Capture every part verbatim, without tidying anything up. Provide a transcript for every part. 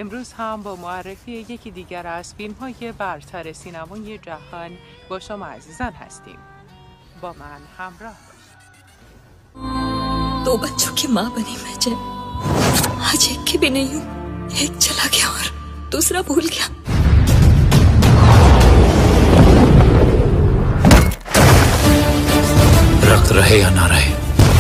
امروز هم با معرفی یکی دیگر از فیلم‌های برتر سینمای جهان با شما عزیزان هستیم. با من همراه باشید. दो बच्चों की माँ बनी मैं जय आज एक की भी नहीं हूँ। एक चला गया और दूसरा भूल गया। رخت رहे یا نرहे.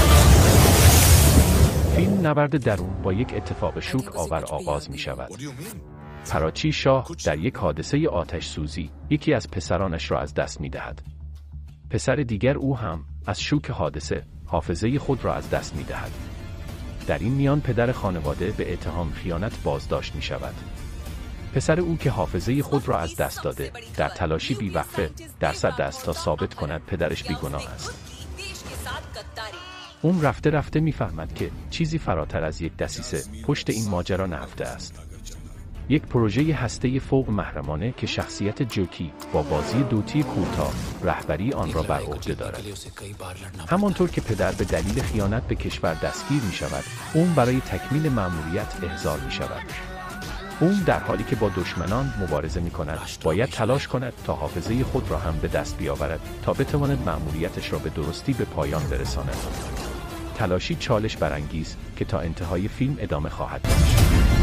فیلم نبرد درون با یک اتفاق شوک آور آغاز می شود. پراچی شاه در یک حادثه آتش سوزی یکی از پسرانش را از دست می دهد. پسر دیگر او هم از شوک حادثه حافظه خود را از دست می دهد. در این میان پدر خانواده به اتهام خیانت بازداشت می شود. پسر او که حافظه خود را از دست داده در تلاشی بی‌وقفه در صد است تا ثابت کند پدرش بیگناه است. اون رفته رفته میفهمد که چیزی فراتر از یک دسیسه پشت این ماجرا نهفته است. یک پروژه هسته فوق محرمانه که شخصیت جوکی با بازی دوتی کوتاه رهبری آن را بر عهده دارد. همانطور که پدر به دلیل خیانت به کشور دستگیر می شود، اون برای تکمیل مأموریت احضار می شود. اون در حالی که با دشمنان مبارزه می کند، باید تلاش کند تا حافظه خود را هم به دست بیاورد تا بتواند مأموریتش را به درستی به پایان برساند. تلاشی چالش برانگیز که تا انتهای فیلم ادامه خواهد داشت.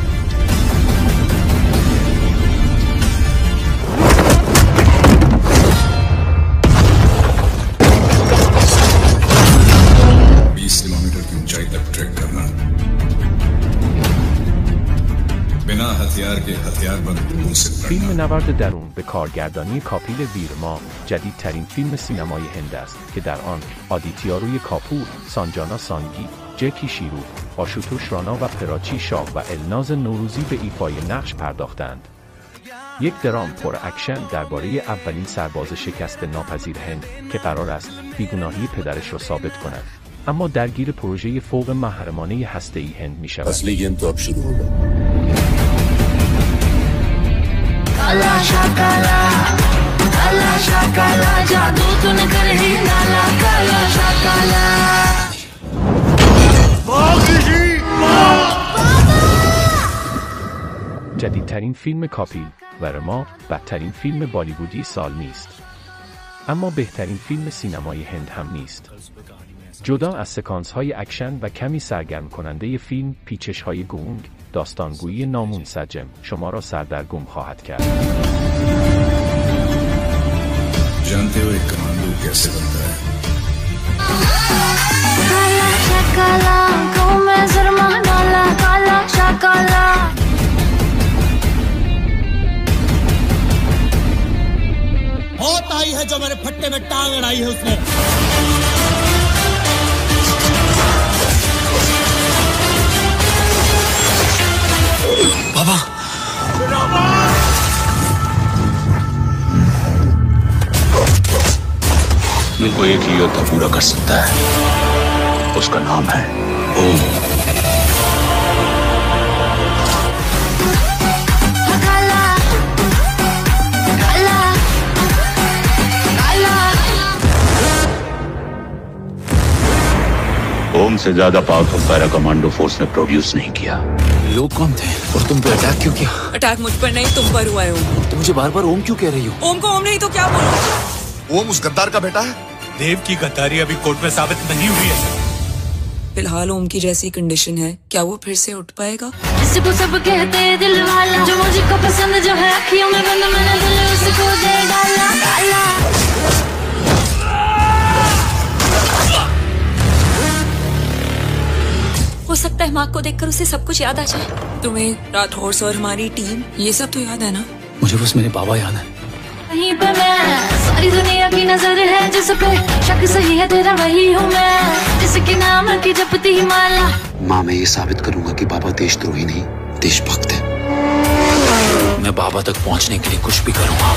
बीस किलोमीटर की ऊंचाई तक ट्रैक करना बिना हथियार के हथियारबंद लोगों से लड़ना. فیلم نبرد درون به کارگردانی کاپیل ویرما جدیدترین فیلم سینمای هند است که در آن آدیتیا روی کاپور، سانجانا سانگی، جکی شیرو، آشوتوش رانا و پراچی شاه و الناز نوروزی به ایفای نقش پرداختند. یک درام پر اکشن درباره اولین سرباز شکست ناپذیر هند که قرار است بیگناهی پدرش را ثابت کند، اما درگیر پروژه فوق محرمانه هسته‌ای هند می شود. اصلی گیم تو اب شروع ہوگا. काला शाकाला काला शाकाला जादू तूने कर ही डाला काला शाकाला جدیدترین فیلم کاپیل ورما بدترین فیلم بالیوودی سال نیست، اما بهترین فیلم سینمای هند هم نیست. جدا از سکانس های اکشن و کمی سرگرم کننده فیلم، پیچش های گونگ، داستانگویی نامنسجم شما را سردرگم خواهد کرد. जानते हो एक कमांडो कैसे बनता है? काला शाकाला आंखों में ज़रमा डाला काला शाकाला बहुत आई है जो मेरे फट्टे में टांग अड़ाई है उसने. बाबा दिल को एक ही योद्धा पूरा कर सकता है, उसका नाम है ओम. काला काला काला ओम से ज्यादा पावरफुल पैरा कमांडो फोर्स ने प्रोड्यूस नहीं किया. लोग कौन थे और तुम पे अटैक क्यों किया? अटैक मुझ पर नहीं तुम पर हुआ है ओम। तो मुझे बार बार ओम क्यों कह रही हो? ओम को ओम नहीं तो क्या बोलूं? ओम उस गद्दार का बेटा है. देव की गद्दारी अभी कोर्ट में साबित नहीं हुई है. फिलहाल ओम की जैसी कंडीशन है, क्या वो फिर से उठ पाएगा? इसको सब कहते दिल वाला जो मुझको पसंद जो है अखियों में बंद मैंने दिल उसको दे डाला काला हो सकता है माँ को देखकर उसे सब कुछ याद आ जाए। तुम्हें राठौर और हमारी टीम ये सब तो याद है ना? मुझे बस मेरे बाबा याद है. कहीं पे मैं सारी दुनिया की नजर है जिस पे शक सही है तेरा वही हूँ मैं जिसके नाम की जपती ही माला. माँ मैं ये साबित करूंगा कि बाबा देशद्रोही नहीं देशभक्त है. मैं बाबा तक पहुंचने के लिए कुछ भी करूंगा.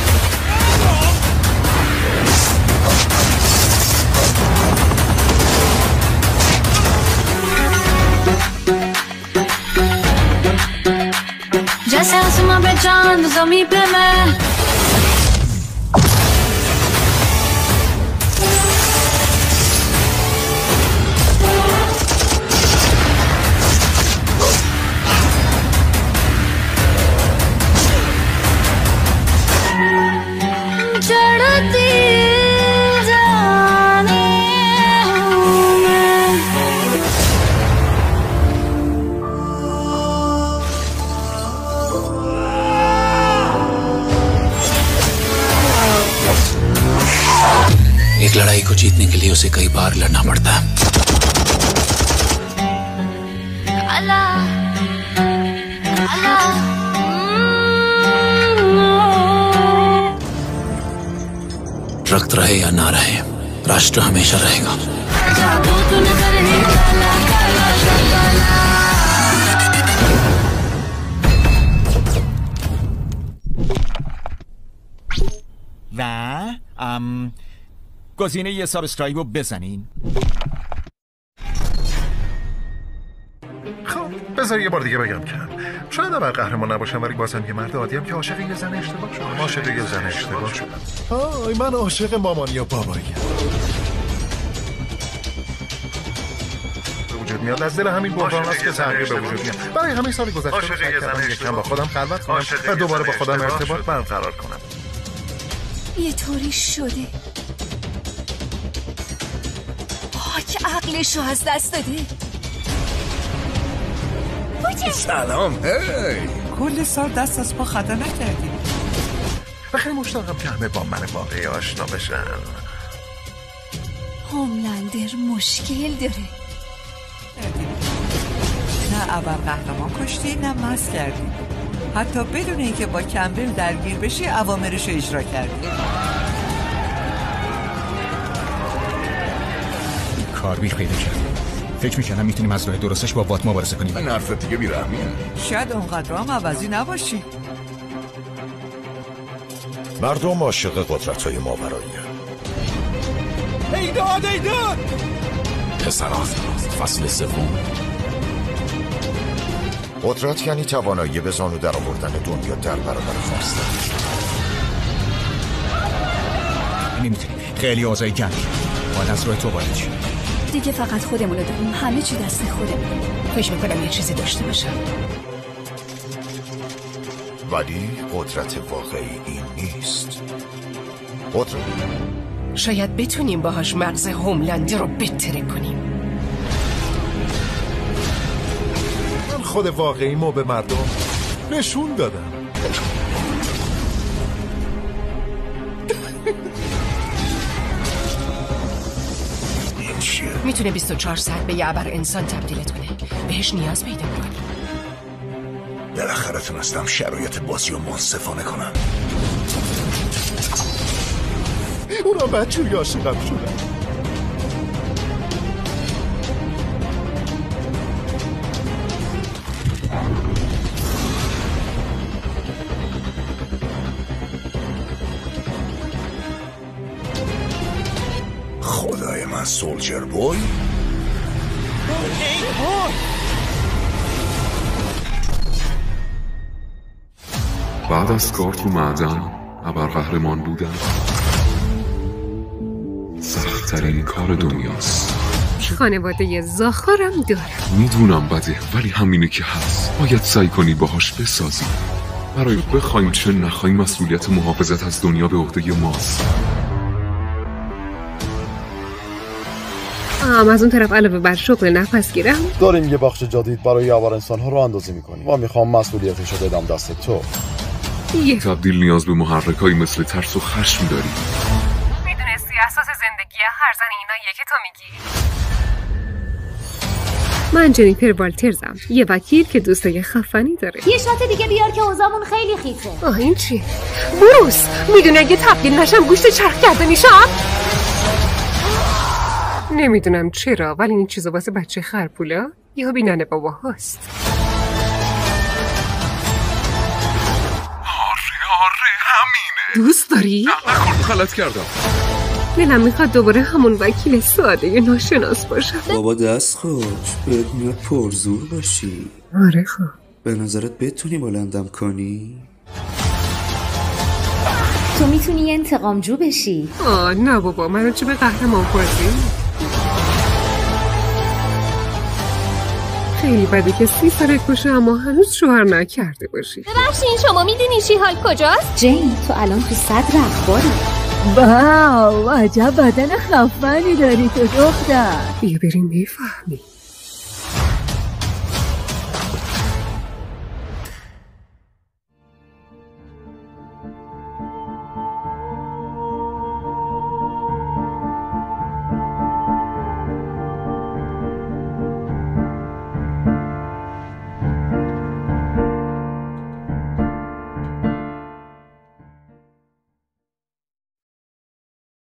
जैसे आसमां पे चांद ज़मीं पे मैं एक लड़ाई को जीतने के लिए उसे कई बार लड़ना पड़ता है। अल्लाह अल्लाह रक्त रहे या ना रहे, राष्ट्र हमेशा रहेगा। و ام گزینه یه سابسکرایب رو بزنین. خب بذار یه بار دیگه بگم کم شاید اول قهرمان نباشم ولی بازم یه مرد عادیم که عاشق یه زن اشتباه شدم. عاشق یه زن اشتباه شدم. آی من عاشق مامانی و بابایی به وجود میاد. از دل همین بحران است که تغییر به وجود میاد. برای همین سال گذشته عاشق یه زن اشتباه با خودم خلوت کنم و دوباره با خودم ارتباط برقرار کنم. یه طوری شده که عقلش رو از دست داده. سلام. هی کل سال دست از پا خطا نکردیم. خیلی مشتاقم که همه با من واقعی آشنا بشن. هوملندر مشکل داره. نه ابر قهرمان کشتی نه مست کردی، حتی بدون اینکه با کمبل درگیر بشی اوامرش رو اجرا کردی. کاربیر پیدا کردیم. فکر میکنم میتونیم از راه درستش با وات مبارزه کنیم. این حرفت دیگه بیرحمیه. شاید اونقدر هم عوضی نباشی. مردم عاشق قدرت‌های ماورایی. ایداد ایداد پسران فصل سوم. قدرت یعنی توانایی به زانو در آوردن دنیا در برابر خواستن. نمیتونیم، خیلی اوضاع گندی. باید از راه تو وارد شیم. دیگه فقط خودمونو داریم، همه چی دست خودمون. فکر میکنم یه چیزی داشته باشم، ولی قدرت واقعی این نیست. قدرت شاید بتونیم باهاش مغز هوملندر رو بتره کنیم. من خود واقعیمو به مردم نشون دادم. میتونه بیست و چهار ساعت به یه ابر انسان تبدیلت کنه. بهش نیاز پیدا کن. بالاخره تونستم شرایط بازی رو منصفانه کنم. اونا بچوری عاشقم شدن. خدای من سولجر بوی. بعد از کار تو معدن ابرقهرمان بودن سخت‌ترین کار دنیاست. خانواده زاخارم دارم. میدونم بده ولی همینه که هست. باید سعی کنی باهاش بسازی. برای بخوایم چه نخوایم مسئولیت محافظت از دنیا به عهده ماست. آم از اون طرف علاوه بر شغل نفس گیرم داریم یه بخش جدید برای ابر انسان ها رو اندازی میکنیم و میخوام مسئولیتش رو بدم دست تو. یه تبدیل نیاز به محرکایی مثل ترس و خشم داری. میدونستی اساس زندگی هر زن ایناییه که تو میگی؟ من جنیفر والترزم، یه وکیل که دوستای خفنی داره. یه شات دیگه بیار که اوضاعمون خیلی خیته. آه این چی؟ بروس میدونی اگه تبدیل نشم گوشت چرخ کرده میشم؟ نمیدونم چرا ولی این چیزا واسه بچه خرپولا یا بیننه بابا هست. آره آره همینه. دوست داری؟ نه نکن غلط کردم. دلم میخواد دوباره همون وکیل ساده ی ناشناس باشم. بابا دست خوش بهت میاد پرزور باشی. آره خوب. به نظرت بتونی بلندم کنی؟ تو میتونی انتقامجو بشی. آه نه بابا منو چه به قهرمان بازی. خیلی بده که سی سال کشه اما هنوز شوهر نکرده باشی. ببخشین شما میدونی شی حال کجاست؟ جین تو الان تو صدر اخباری. واو عجب بدن خفنی داری تو دختر. بیا بریم بفهمی.